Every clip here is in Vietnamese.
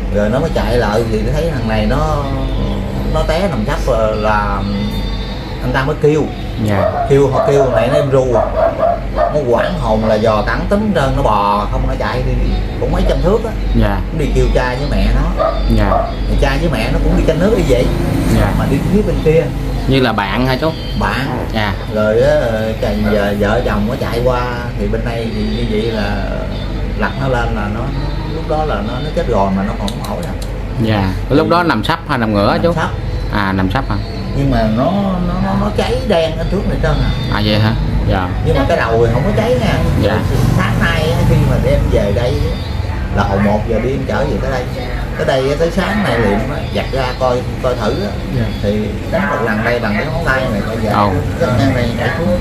Rồi nó mới chạy lại thì thấy thằng này nó té nằm sắp là anh ta mới kêu. Kêu thằng này nó em ru, nó quảng hồn là dò cắn tính trơn, nó bò không, nó chạy đi cũng mấy trăm thước á. Nó đi kêu cha với mẹ nó. Cha với mẹ nó cũng đi canh nước như vậy. Mà đi phía bên kia như là bạn hả chú? Bạn. Rồi giờ vợ chồng nó chạy qua thì bên đây thì như vậy là lật nó lên là nó lúc đó là nó chết rồi mà nó còn không nổi rồi. Lúc đó nằm sấp hay nằm ngửa chú? Sấp. Nằm sấp hả? Nhưng mà nó cháy đen ở trước này trơn vậy hả? Nhưng mà cái đầu thì không có cháy nha. Sáng nay khi mà đem về đây là hồi 1 giờ đi em trở về tới đây tới sáng này liền giặt ra coi thử thì đánh một lần đây bằng cái ngón tay này coi giờ cái ngang này nhảy xuống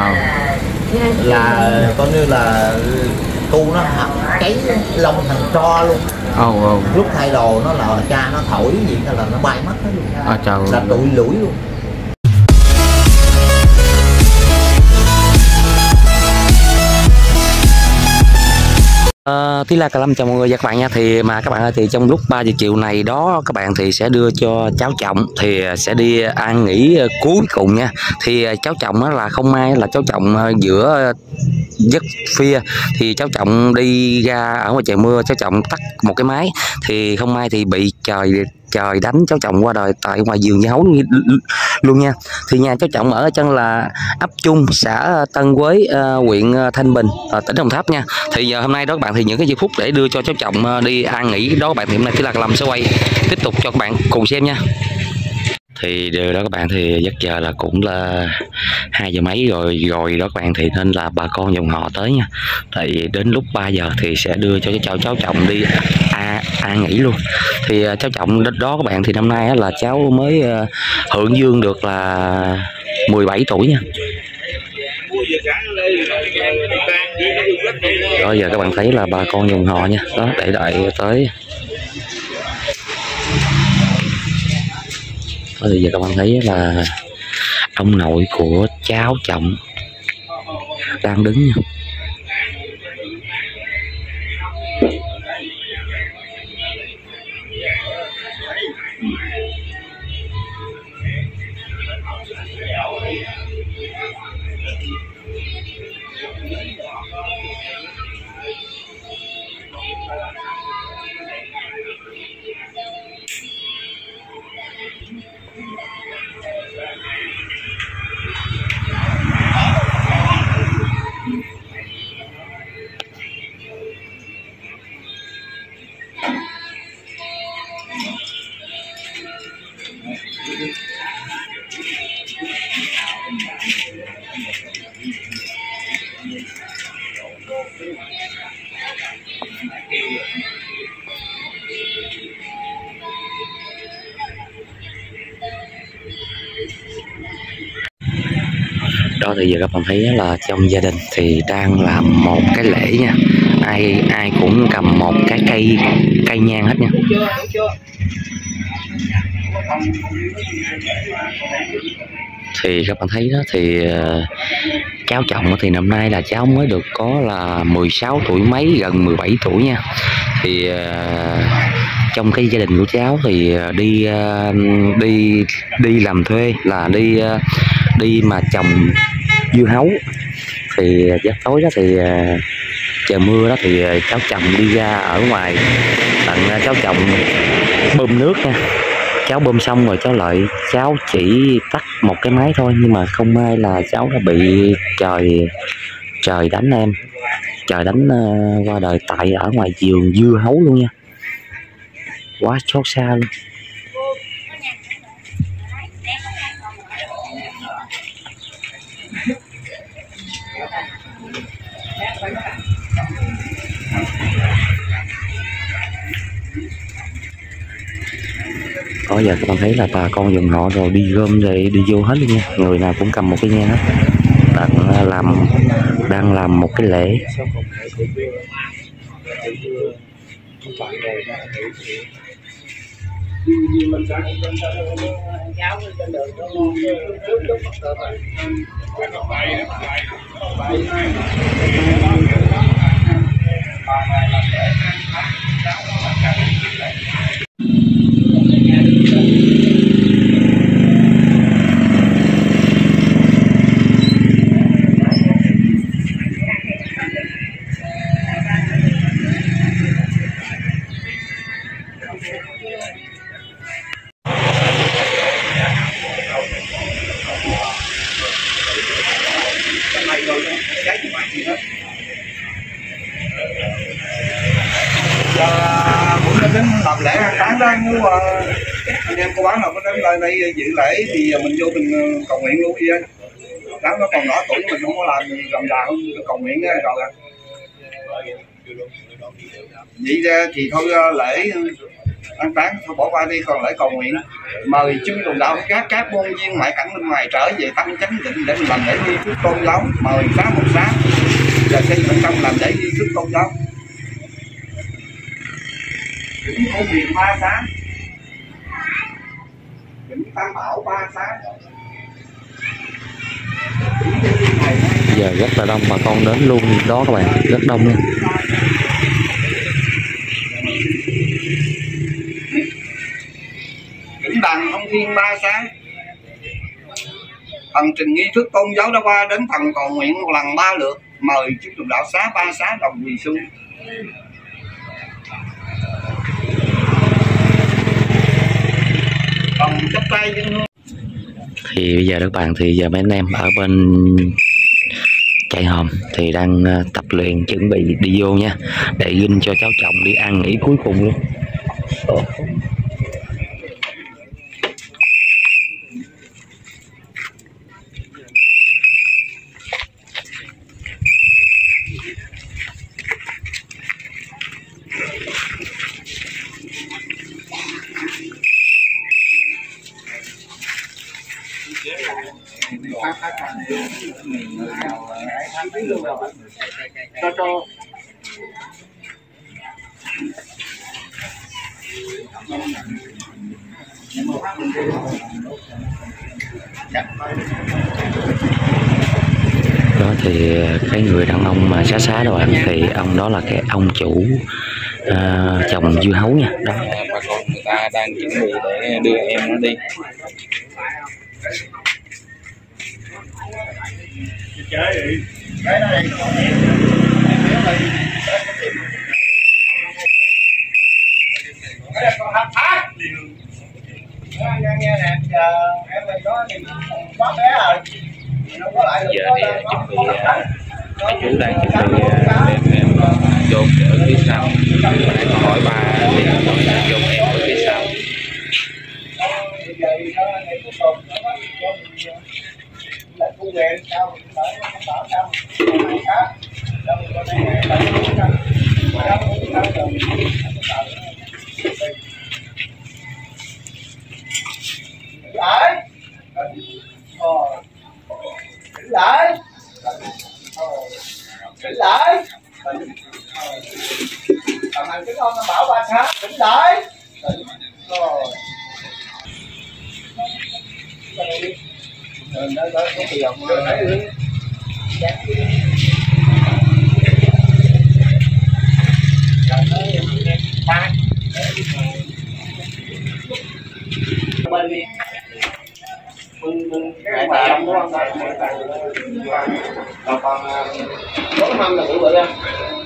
là coi như là cu nó cháy lông thành tro luôn. Lúc thay đồ nó là cha nó thổi gì là nó bay mất hết luôn. Là tụi lủi luôn. Tí La Cà Lâm chào mọi người và các bạn nha. Thì mà các bạn ơi, thì trong lúc 3 giờ chiều này đó các bạn thì sẽ đưa cho cháu Trọng thì sẽ đi an nghỉ cuối cùng nha. Thì cháu Trọng đó là không may là cháu Trọng giữa giấc phia thì cháu Trọng đi ra ở ngoài trời mưa, cháu Trọng tắt một cái máy thì không may thì bị trời đánh, cháu Trọng qua đời tại ngoài vườn dưa hấu luôn nha. Thì nhà cháu Trọng ở chân là ấp Trung, xã Tân Quế, huyện Thanh Bình, tỉnh Đồng Tháp nha. Thì giờ hôm nay đó các bạn thì những cái giây phút để đưa cho cháu Trọng đi an nghỉ đó các bạn, thì hôm nay Tí La Cà Lâm sẽ quay tiếp tục cho các bạn cùng xem nha. Thì điều đó các bạn thì giấc giờ là cũng là 2 giờ mấy rồi đó các bạn, thì nên là bà con dòng họ tới nha. Thì đến lúc 3 giờ thì sẽ đưa cho cháu Trọng đi an nghỉ luôn. Thì cháu Trọng đó các bạn thì năm nay là cháu mới hưởng dương được là 17 tuổi nha. Đó giờ các bạn thấy là bà con dòng họ nha, đó để đợi tới. Bây giờ các bạn thấy là ông nội của cháu Trọng đang đứng nha. Đó thì giờ các bạn thấy là trong gia đình thì đang làm một cái lễ nha, ai cũng cầm một cái cây nhang hết nha. Thì các bạn thấy đó thì cháu Trọng thì năm nay là cháu mới được có là 16 tuổi mấy, gần 17 tuổi nha. Thì trong cái gia đình của cháu thì đi làm thuê là đi mà trồng dưa hấu. Thì giấc tối đó thì trời mưa đó thì cháu Trọng đi ra ở ngoài tặng cháu Trọng bơm nước nha. Cháu bơm xong rồi cháu chỉ tắt một cái máy thôi, nhưng mà không may là cháu đã bị trời đánh em, trời đánh qua đời tại ở ngoài vườn dưa hấu luôn nha. Quá xót xa luôn. Có giờ các bạn thấy là bà con dòng họ rồi đi gom rồi đi vô hết luôn nha, người nào cũng cầm một cái nhang hết, đang làm một cái lễ. đến làm lễ an táng đó, nếu anh em cô bác nào có đến đây dự lễ thì mình vô mình cầu nguyện luôn vậy. Nó còn nhỏ tuổi mình không có làm gì làm già không cầu nguyện rồi. Vậy ra thì thôi lễ an táng thôi bỏ qua đi, còn lễ cầu nguyện mời chư đồng đạo các môn viên ngoại cảnh bên ngoài trở về tâm chánh định để mình làm lễ nghi thức tôn giáo, mời xá một xá và xây bên trong làm lễ nghi thức tôn giáo. Kính phổ hiền 3 xá, kính tam bảo 3 xá. Giờ rất là đông bà con đến luôn đó các bạn, rất đông luôn. Kính đàn thông thiên 3 xá. Phần trình nghi thức tôn giáo đã qua đến phần cầu nguyện một lần 3 lượt, mời chư đồng đạo xá 3 xá đồng quỳ xuống. Còn chắp tay dân hương. Thì bây giờ các bạn thì giờ mấy anh em ở bên chạy hòm thì đang tập luyện chuẩn bị đi vô nha, để ginh cho cháu chồng đi ăn nghỉ cuối cùng luôn. Cho Đó thì cái người đàn ông mà xá đó bạn, thì ông đó là cái ông chủ trồng dưa hấu nha. Đó bà con người ta đang chuẩn bị để đưa em nó đi. Giờ thì chuẩn bị mấy chú đang chuẩn bị đem em chôn ở phía sau. Hỏi ba thì chôn em ở phía sau. lại thằng này cái con nó bảo 3 xá tỉnh lại rồi nó có tiền rồi thấy đi bên đi cái bà đúng không? Còn 4 năm là bự bự ra.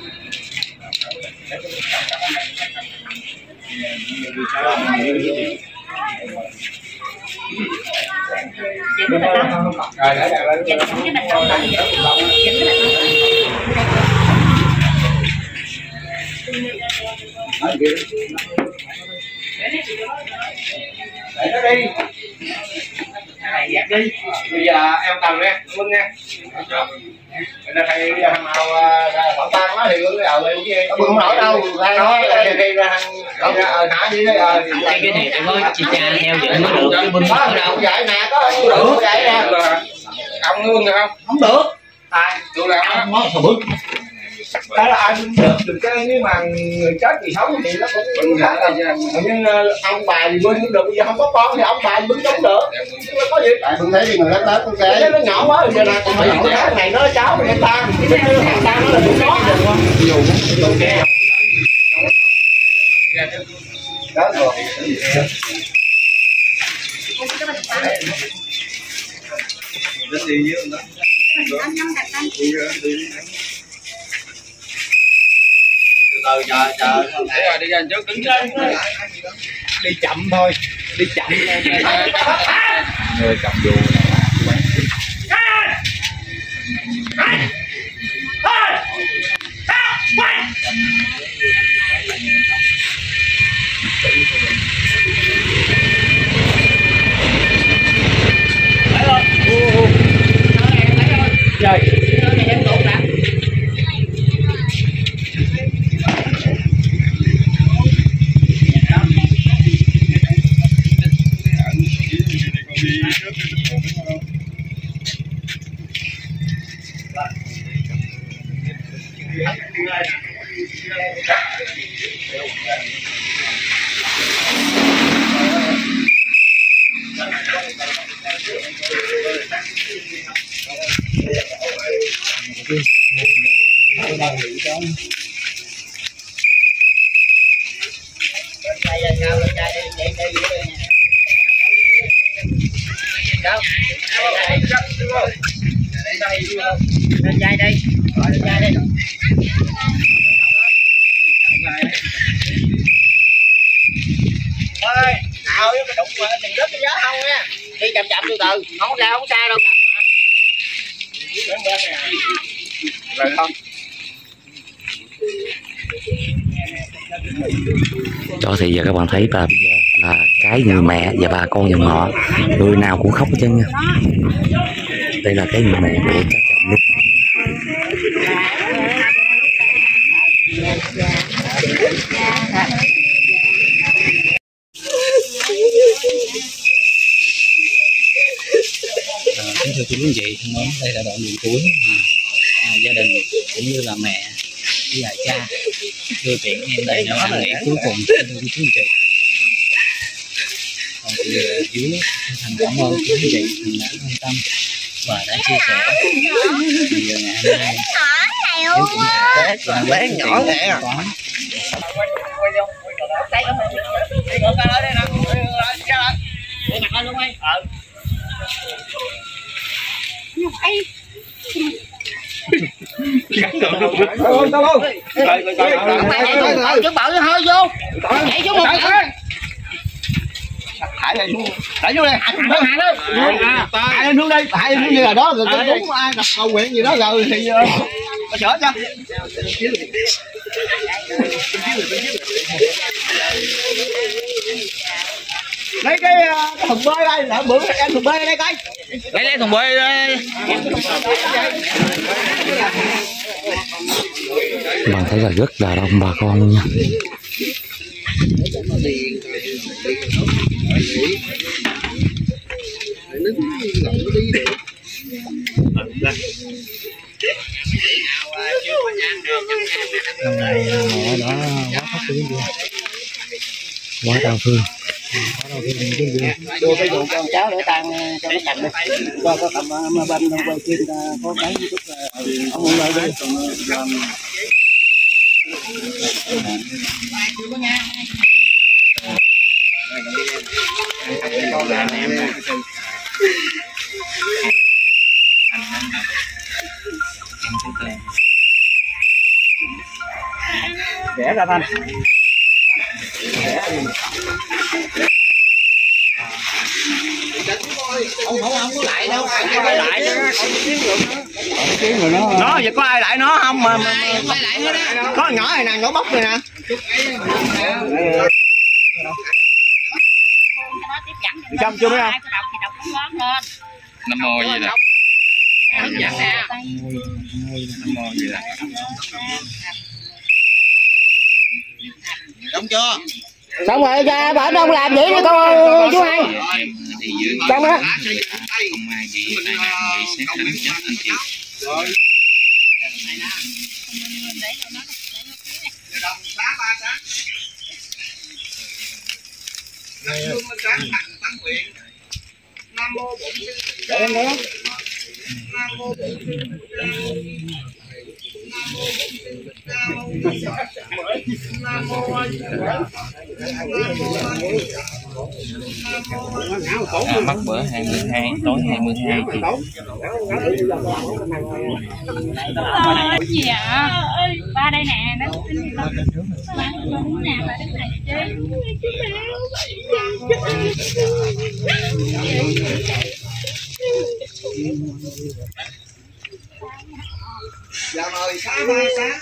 Để nó đi. Này dẹp đi. Bây giờ em cầm nha, Minh nha. Nên thầy thằng nào khoảng tan quá thì cứ không nổi đâu. Thầy nói là khi ra thả gì đấy. Cái này em nói chị cha theo dõi mới được chứ Binh ở đâu. Vậy nè, có được vậy nè. Ông luôn được không? Không được. Tại tôi là ông nói sao bước. Cái là ai cũng được, được cái nếu mà người chết thì sống thì nó cũng khác là nhưng ông bà thì bưng cũng được, bây giờ không có con thì ông bà bưng chống được. Nó có gì? Tại tôi thấy thì người lớn lớn cái nó nhỏ quá rồi nè, còn phải cái này nó cháu người ta, cái thằng ta nó là tụi nó dù kè. Đó rồi. Đến đi với nó. Từ chờ đi ra trước đứng lên đi chậm thôi, đi chậm người cầm dù Lên dây đi, lên dây đi. Ơi, nào cái đụng mà đừng rớt cái giá không nha. Đi chậm chậm từ từ, không ra không xa đâu. Rồi không? Đó thì giờ các bạn thấy là cái người mẹ và bà con dòng họ người nào cũng khóc hết trơn nha. Đây là cái người mẹ của cháu chồng luôn. Kính thưa quý quý vị thân mến, đây là đoạn đường cuối mà gia đình cũng như là mẹ với cha đưa tiễn em đây là ăn nghỉ cuối cùng. Kính thưa quý quý vị, còn thì dưới thành cảm ơn quý quý vị vì đã quan tâm và đã chia sẻ. Thì ngày hôm nay nếu cũng là bé nhỏ nè. Chứ bảo hơi vô nhảy xuống một cái Thải lên vô đây, thải lên xuống đây, thải lên xuống như là đó rồi có đúng ai đặt cầu nguyện gì đó rồi thì có chở cho. Lấy cái thùng bơi đây, lại bữa em thùng bơi đây coi. lấy thùng bơi đây. Bạn thấy là rất là đông bà con luôn nha. Lần này mẹ đã quá khóc tiếng chưa? Quá đau thương. Đưa cái vụ con cháu để tang cho nó cầm đi. Qua có cầm mà bên đâu quay phim có cái chút ông muốn lại đi. Rẽ ra Thanh. Không có lại đâu, ai lại nó giờ có ai lại nó không mà có nhỏ này nè, nhỏ bóc này nè. Xong chưa mấy không? Nam mô gì nè. Nam mô gì nè. Đúng chưa? Xong rồi ra bảo đông làm vậy đi con chú hai. Xong đó. Không ai bị tai nạn, bị xét đánh chết anh chị. Nam mô Bổn Sư Nam mô Bổn Sư Nam mô Bắt bữa 22 tối 22 thì gì ạ? Ba đây nè, nó xin đi con. Ba đứng nè, ba đứng này chơi. Dạ mời xá ba xá.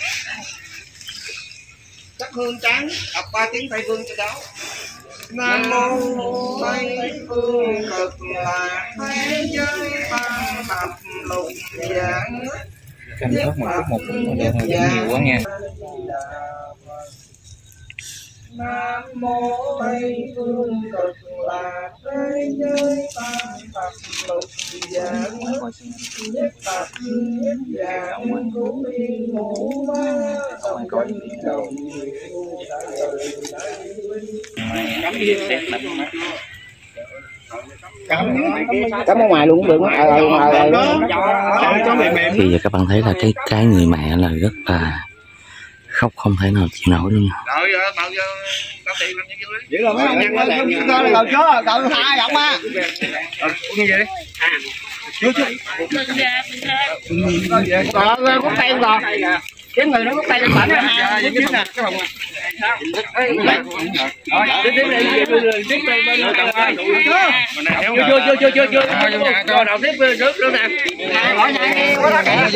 Sắc hương trắng, đọc 3 tiếng Tây Phương cho cháu. Nam mô Tây Phương Cực Lạc Thế Giới Ba Thập Lục Giảng. canh thoát một phút nhiều quá nha. Nam mô Tây Phương Cực Lạc Thế Giới Ba Thập Lục Giảng. Nhất Bạch Nhất Giảng Cứu Liên Ngũ Ba Đồng Kinh Đồng Cắm ở ngoài luôn cũng được. Thì giờ các bạn thấy là cái người mẹ là rất là khóc không thể nào chịu nổi luôn. Rồi bao giờ có tiền làm như vậy? Vậy là mấy ông nhân đầu chó, đầu hai ông ba. Như vậy. Chưa. Có tay rồi. Cái người nó có tay lên bển ha, nè, cái phòng. Chưa. Đầu tiếp rớt nữa nè. Hỏi nhà nghe quá đó kìa.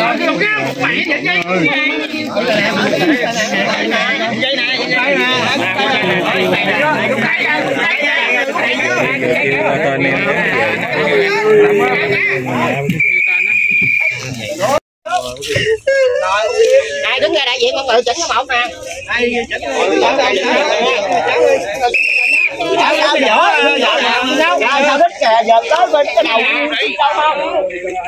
Dây nè. Ai đứng ra đại diện không tự chỉnh cái mẫu nè. Ai chỉnh sao thích kìa, giờ tới bên cái đầu đâu không?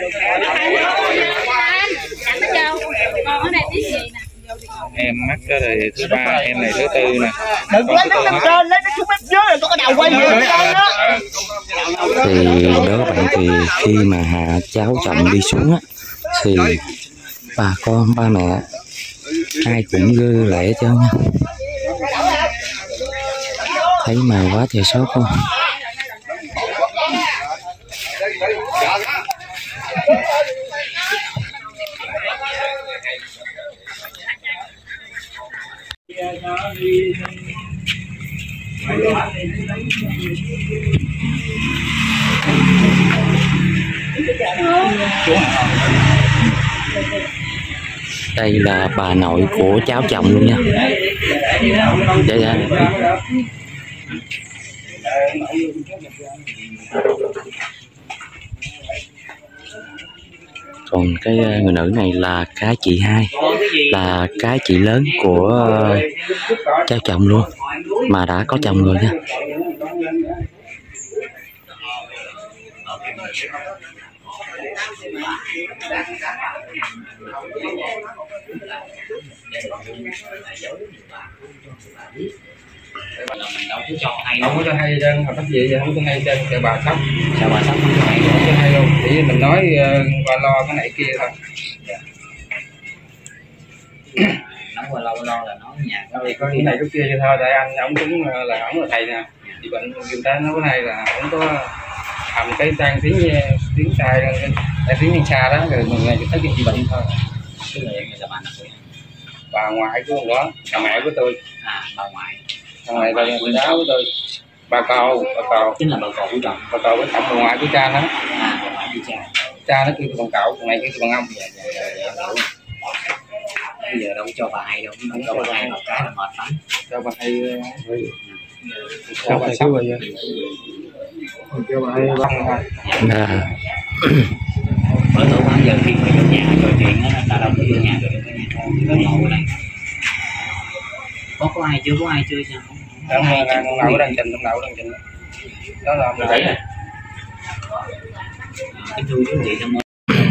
Còn ở đây tí gì nè. Em mắc cái này thứ ba, em này thứ tư nè. Đừng lấy nó lên trên, lấy nó xuống bên dưới rồi có cái đầu quay ngược lên đó. Thì đó các bạn, thì khi mà hạ cháu chồng đi xuống á thì bà con ba mẹ ai cũng gơ lệ hết trơn nha. Thấy mà quá trời sốt luôn. Đây là bà nội của cháu chồng luôn nha. Dạ. Còn cái người nữ này là cái chị hai, là cái chị lớn của cháu chồng luôn, mà đã có chồng rồi nha. Không có cho hay trên hợp tác gì vậy, không có hay trên cái bà sóc, sao bà sóc không cho hay luôn, chỉ mình nói qua lo cái này kia thôi. Nói qua lo là nói nhà thì có cái này cái kia thôi, tại anh ông cũng là ông là thầy nè, thì bệnh người ta nói cái này là không có làm cái trang tiếng sai tại tiếng nhân xa đó, rồi mình ngày thấy cái gì bệnh thôi. cái người này là Bà ngoại của ông đó, bà mẹ của tôi. bà ngoại. Bà ngoại là cô giáo của tôi. Bà cậu Chính là bà cậu của chồng. Bà cậu với chồng bà ngoại của cha nó. Bà ngoại của cha. Cha nó kêu tôi bằng cậu, còn này kêu tôi bằng ông. Bây giờ đâu cho bà hay đâu, không cho bà hay một cái là mệt lắm. Cho bà hay cho bà sắp rồi. Cho bà hay băng thôi. Bởi tối bao giờ khi mà vô nhà trò chuyện á, ta đâu có vô nhà được cái ngồi này. Có ai chưa sao? Ông nào đang trình, đó là ông thấy nè. Cái thư chú chị trong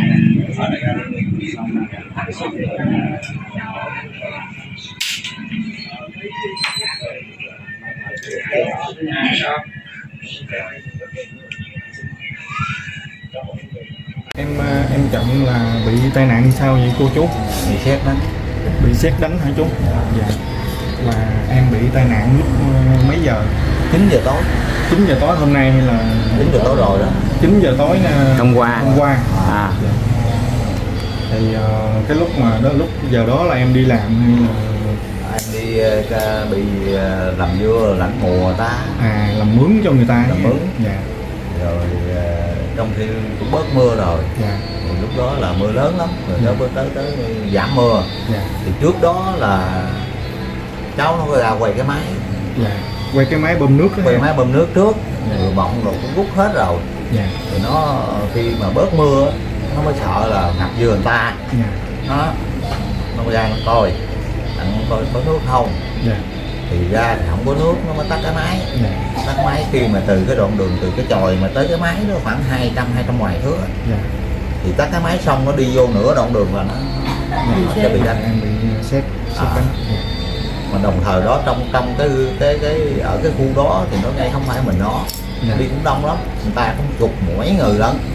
Em Trọng là bị tai nạn sao vậy cô chú? Bị sét đánh. Bị sét đánh hả chú? Dạ. Là em bị tai nạn lúc mấy giờ? 9 giờ tối. 9 giờ tối hôm nay hay là 9 giờ tối rồi đó. 9 giờ tối hôm qua. Dạ. Thì cái lúc giờ đó là em đi làm hay là em đi bị làm dưa lãnh mùa ta. Làm mướn cho người ta. Làm mướn. Dạ. Rồi trong khi cũng bớt mưa rồi. Dạ. Rồi lúc đó là mưa lớn lắm, rồi tới giảm mưa. Dạ. Thì trước đó là cháu nó ra quay cái máy. Dạ. Quay cái máy bơm nước đó. Quay máy bơm nước trước. Rồi bọng rồi cũng rút hết rồi. Dạ. Rồi nó khi mà bớt mưa nó mới sợ là ngập dừa người ta. Dạ. Nó ra nó coi có nước không. Dạ. Thì ra thì không có nước, nó mới tắt cái máy. Dạ. Tắt máy khi mà từ cái đoạn đường từ cái chòi mà tới cái máy đó khoảng 200 ngoài thước. Dạ. Thì tắt cái máy xong nó đi vô nửa đoạn đường là nó sẽ bị đánh. Em bị sét đánh. Mà đồng thời đó trong cái ở cái khu đó thì nó ngay không phải mình nó. Dạ. Đi cũng đông lắm, người ta cũng chục mỗi người lắm.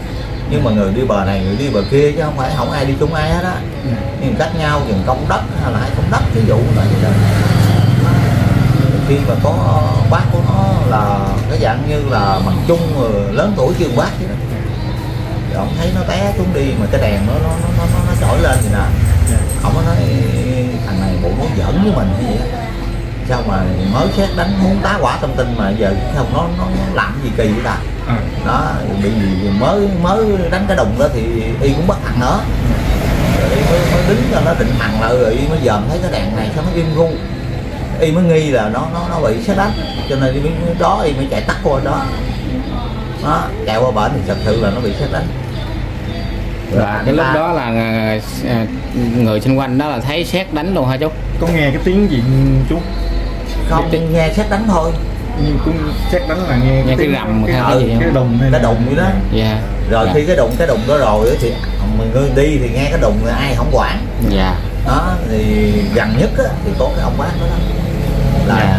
nhưng mà người đi bờ này người đi bờ kia chứ không ai đi chung ai hết á. Nhưng cách nhau dừng công đất hay là hai công đất ví dụ là vậy đó. Khi mà có bác của nó là cái dạng như là bằng chung lớn tuổi chưa bác vậy đó, rồi ông thấy nó té xuống đi mà cái đèn nó trỗi lên vậy nè, ông có nói thằng này bộ nó giỡn với mình cái gì á, sao mà mới xét đánh muốn tá quả tâm tinh mà giờ không nó làm gì kỳ vậy ta. Đó bị gì mới đánh cái đùng đó thì y cũng bắt thằng nữa, rồi y mới đứng cho nó định thằng lại, rồi y mới dòm thấy cái đèn này sao nó im gu, y mới nghi là nó bị xét đánh, cho nên đó y mới chạy tắt qua đó, chạy qua bển thì thật sự là nó bị xét đánh. Và cái lúc đó là người xung quanh đó là thấy sét đánh luôn hả chú? Có nghe cái tiếng gì chú? Không, nghe sét đánh thôi. Nhưng cũng sét đánh là nghe cái rầm cái gì cái đùng hay cái đùng vậy đó. Dạ. Rồi khi cái đùng đó rồi thì người đi thì nghe cái đùng thì ai không quản. Dạ. Đó thì gần nhất á, thì có cái ông bác đó là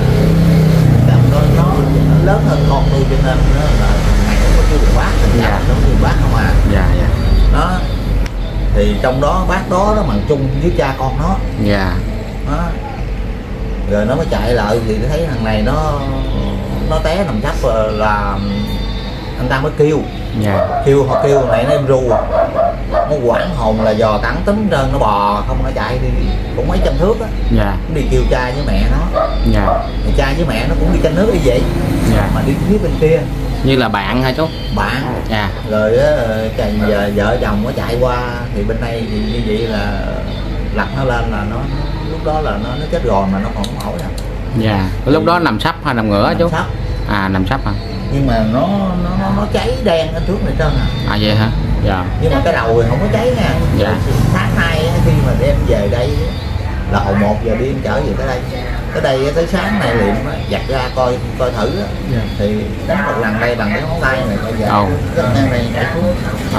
nó lớn hơn con tôi, cho nên là ngày cũng có kêu được bác, dạ, nó kêu bác không à. Dạ dạ. Đó thì trong đó bác đó bằng chung với cha con nó. Dạ. Đó. Rồi nó mới chạy lại thì thấy thằng này nó té nằm sấp là anh ta mới kêu. Dạ. Họ kêu này nó em ru, nó quảng hồn là dò tẳng tính trên nó bò không, nó chạy thì cũng mấy trăm thước á. Dạ. Nó đi kêu cha với mẹ nó. Dạ. Thì cha với mẹ nó cũng đi canh nước như vậy. Dạ. Mà đi phía bên kia như là bạn hả chú? Bạn. Dạ. Rồi giờ vợ chồng nó chạy qua thì bên đây thì như vậy là lật nó lên là nó lúc đó là nó chết rồi mà nó còn không ổi đâu. Dạ. Lúc đó nằm sấp hay nằm ngửa chú? Sấp. À nằm sấp hả? Nhưng mà nó cháy đen ở trước này trơn à. À vậy hả? Dạ. Nhưng mà cái đầu thì không có cháy nha. Dạ. Sáng nay khi mà đem về đây là hồi 1 giờ đi em chở về tới đây. Tới đây tới sáng này liệm giặt ra coi thử á. Dạ. Thì đánh một lần đây bằng cái ngón tay này bây giờ. Cái này chảy xuống.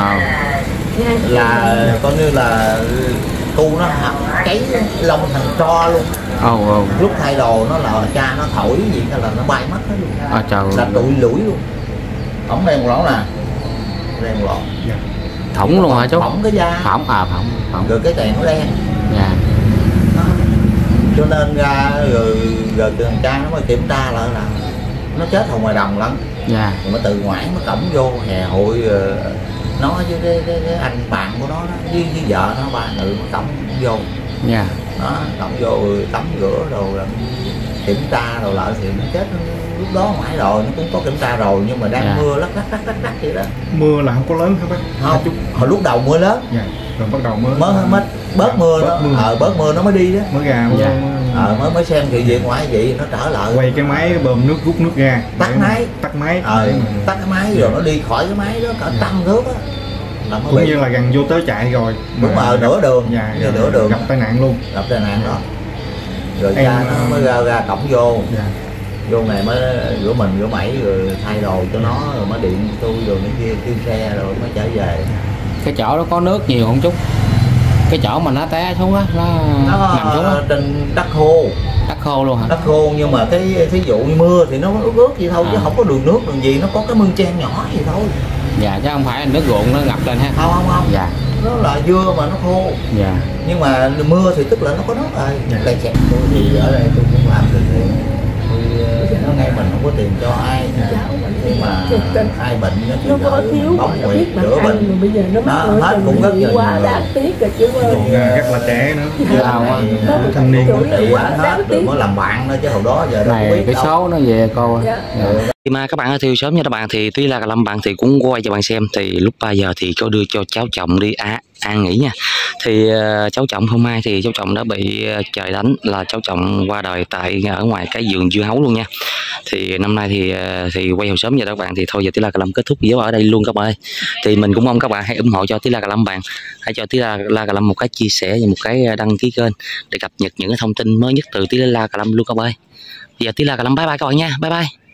Là coi như là tu nó cháy lông thành tro luôn. Lúc thay đồ nó là cha nó thổi gì là nó bay mất hết luôn. Là tụi lủi luôn. Ổng đây một lỗ nè. Đây một lỗ. Thủng luôn hả chú? Phỏng cái da. Phỏng. Rồi cái đèn nó đen. Dạ. Cho nên ra rồi thằng cha nó mới kiểm tra lại là nó chết ở ngoài đồng lắm. Dạ. Rồi mới từ ngoài mới cổng vô hè hội nó với cái anh bạn của nó đó, với vợ nó ba người mới cổng vô. Dạ. Đó, cổng vô tắm rửa rồi kiểm tra rồi lại thì nó chết lúc đó mãi rồi, nó cũng có kiểm tra rồi nhưng mà đang mưa lắc vậy đó. Mưa là không có lớn hả bác? Không, hồi lúc đầu mưa lớn. Dạ. Rồi bắt đầu mới bớt mưa nó bớt mưa nó mới đi đó. Mới ra mới xem sự việc ngoài vậy nó trở lại. Quay cái máy bơm nước rút nước ra. Tắt máy. Tắt cái máy rồi nó đi khỏi cái máy đó cả 100 thước á. Cũng như là gần vô tới chạy rồi. Đúng rồi, nửa đường. Dạ, nửa đường gặp tai nạn luôn. Gặp tai nạn đó. Rồi cha nó mới ra cổng vô. Dạ. Vô này mới rửa mình rửa mẩy rồi thay đồ cho nó rồi mới điện tôi rồi cái kia kêu xe rồi mới trở về. Cái chỗ đó có nước nhiều không chú? Cái chỗ mà nó té xuống á, nó nằm xuống á. Trên đất khô. Đất khô luôn hả? Đất khô nhưng mà cái thí dụ như mưa thì nó ướt vậy thôi chứ không có đường nước đường gì, nó có cái mương trang nhỏ gì thôi. Dạ chứ không phải là nước ruộng nó ngập lên ha. Không. Dạ. Nó là dưa mà nó khô. Dạ. Nhưng mà mưa thì tức là nó có nước rồi. Đây chạy tôi thì ở đây tôi cũng làm từ thiện. Nó ngay mình không có tiền cho ai, nhưng mà ai bệnh nó có thiếu bóng nguyệt chữa bệnh bây giờ nó hết cũng rất nhiều quá đáng tiếc rồi chứ rất là trẻ nữa. Thanh niên thì hết rồi mới làm bạn nữa chứ hồi đó giờ này biết cái đâu. số nó về cô. Khi mà các bạn ở thiêu sớm nha các bạn thì tuy là Lâm bạn thì cũng quay cho bạn xem thì lúc 3 giờ thì có đưa cho cháu chồng đi an nghỉ nha. Thì cháu chồng hôm nay thì cháu chồng đã bị trời đánh, là cháu chồng qua đời tại ở ngoài cái vườn dưa hấu luôn nha. Thì năm nay thì quay hồi sớm giờ các bạn thì thôi giờ Tí La Cà Lâm kết thúc video ở đây luôn các bạn ơi. Thì mình cũng mong các bạn hãy ủng hộ cho Tí La Cà Lâm bạn, hãy cho Tí La Cà Lâm một cái chia sẻ và một cái đăng ký kênh để cập nhật những cái thông tin mới nhất từ Tí La Cà Lâm luôn các bạn ơi. Giờ Tí La Cà Lâm bye bye các bạn nha, bye bye.